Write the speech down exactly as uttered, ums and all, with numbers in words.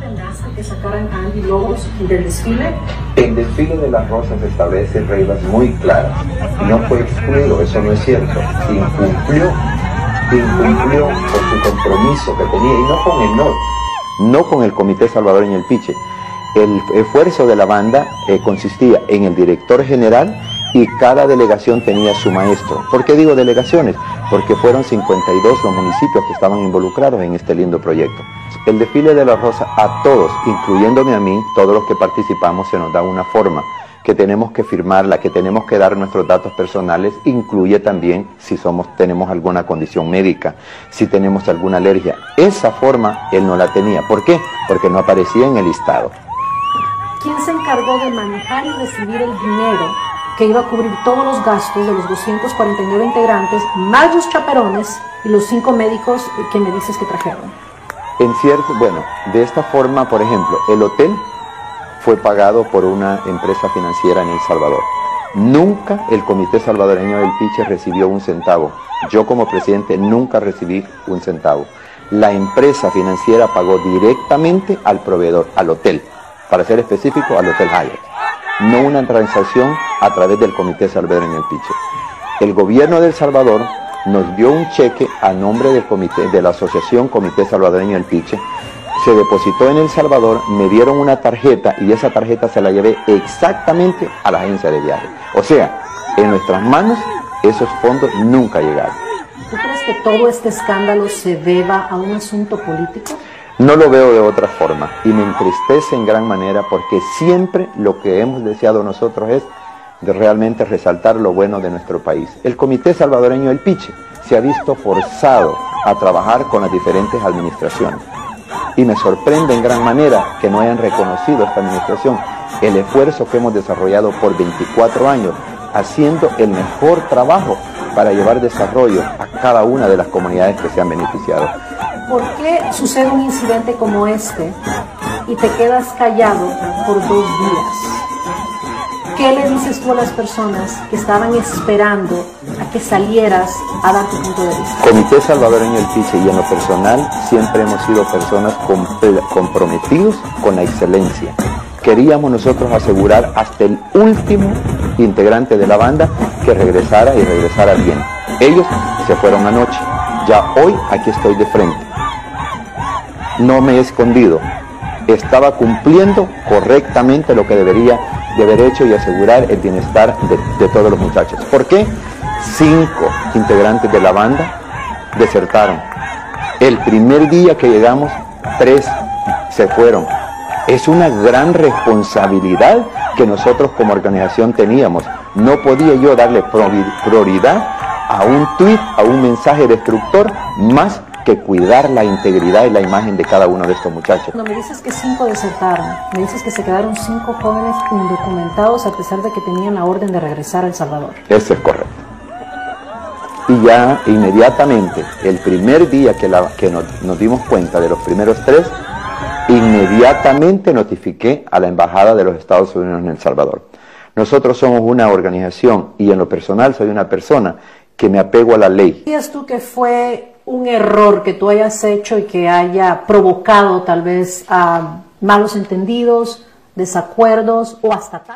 ordenaste que sacaran a Andy Logros del desfile? El desfile de las rosas establece reglas muy claras. No fue excluido, eso no es cierto. Incumplió, incumplió con su compromiso que tenía, y no con el no, no con el Comité Salvadoreño El Piche. El esfuerzo de la banda eh, consistía en el director general y cada delegación tenía su maestro. ¿Por qué digo delegaciones? Porque fueron cincuenta y dos los municipios que estaban involucrados en este lindo proyecto. El desfile de la rosa, a todos, incluyéndome a mí, todos los que participamos, se nos da una forma que tenemos que firmarla, que tenemos que dar nuestros datos personales, incluye también si somos, tenemos alguna condición médica, si tenemos alguna alergia. Esa forma él no la tenía. ¿Por qué? Porque no aparecía en el listado. ¿Quién se encargó de manejar y recibir el dinero que iba a cubrir todos los gastos de los doscientos cuarenta y nueve integrantes, más los chaperones y los cinco médicos que me dices que trajeron? En cierto, bueno, de esta forma, por ejemplo, el hotel fue pagado por una empresa financiera en El Salvador. Nunca el Comité Salvadoreño del Piche recibió un centavo. Yo como presidente nunca recibí un centavo. La empresa financiera pagó directamente al proveedor, al hotel, para ser específico, al Hotel Hyatt. No una transacción a través del Comité Salvadoreño del Piche. El gobierno de El Salvador nos dio un cheque a nombre del comité, de la Asociación Comité Salvadoreño del Piche. Se depositó en El Salvador, me dieron una tarjeta y esa tarjeta se la llevé exactamente a la agencia de viaje. O sea, en nuestras manos esos fondos nunca llegaron. ¿Tú crees que todo este escándalo se deba a un asunto político? No lo veo de otra forma y me entristece en gran manera porque siempre lo que hemos deseado nosotros es de realmente resaltar lo bueno de nuestro país. El Comité Salvadoreño del Piche se ha visto forzado a trabajar con las diferentes administraciones y me sorprende en gran manera que no hayan reconocido esta administración el esfuerzo que hemos desarrollado por veinticuatro años haciendo el mejor trabajo para llevar desarrollo a cada una de las comunidades que se han beneficiado. ¿Por qué sucede un incidente como este y te quedas callado por dos días? ¿Qué le dices tú a las personas que estaban esperando a que salieras a dar tu punto de vista? Comité Salvadoreño del Piche y en lo personal siempre hemos sido personas comprometidos con la excelencia. Queríamos nosotros asegurar hasta el último integrante de la banda que regresara y regresara bien. Ellos se fueron anoche. Ya hoy aquí estoy de frente. No me he escondido. Estaba cumpliendo correctamente lo que debería de haber hecho y asegurar el bienestar de, de todos los muchachos. ¿Por qué? Cinco integrantes de la banda desertaron. El primer día que llegamos, tres se fueron. Es una gran responsabilidad que nosotros como organización teníamos. No podía yo darle prioridad a un tuit, a un mensaje destructor, más que cuidar la integridad y la imagen de cada uno de estos muchachos. No, me dices que cinco desertaron, me dices que se quedaron cinco jóvenes indocumentados a pesar de que tenían la orden de regresar a El Salvador. Eso es correcto. Y ya inmediatamente, el primer día que, la, que nos, nos dimos cuenta de los primeros tres, inmediatamente notifiqué a la Embajada de los Estados Unidos en El Salvador. Nosotros somos una organización y en lo personal soy una persona que me apego a la ley. ¿Crees tú que fue un error que tú hayas hecho y que haya provocado tal vez a malos entendidos, desacuerdos o hasta tal?